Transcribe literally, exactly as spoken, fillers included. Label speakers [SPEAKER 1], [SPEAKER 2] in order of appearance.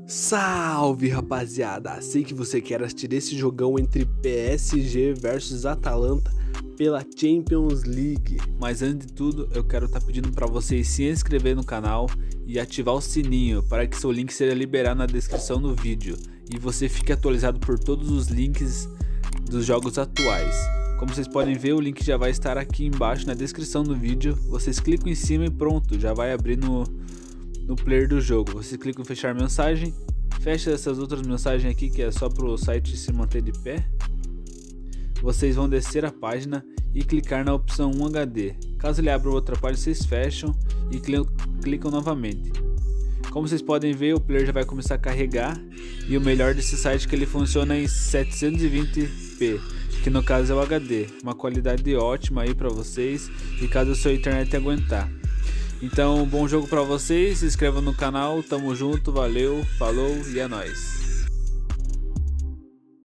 [SPEAKER 1] Salve, rapaziada! Sei que você quer assistir esse jogão entre P S G versus Atalanta pela Champions League.
[SPEAKER 2] Mas antes de tudo, eu quero estar tá pedindo para vocês se inscrever no canal e ativar o sininho para que seu link seja liberado na descrição do vídeo e você fique atualizado por todos os links dos jogos atuais. Como vocês podem ver, o link já vai estar aqui embaixo na descrição do vídeo. Vocês clicam em cima e pronto, já vai abrir no, no player do jogo. Vocês clicam em fechar mensagem, fecha essas outras mensagens aqui que é só para o site se manter de pé. Vocês vão descer a página e clicar na opção um H D. Caso ele abra outra página, vocês fecham e clicam novamente. Como vocês podem ver, o player já vai começar a carregar, e o melhor desse site é que ele funciona em setecentos e vinte p, que no caso é o H D, uma qualidade ótima aí para vocês e caso a sua internet aguentar. Então, bom jogo para vocês, se inscrevam no canal, tamo junto, valeu, falou e é nóis.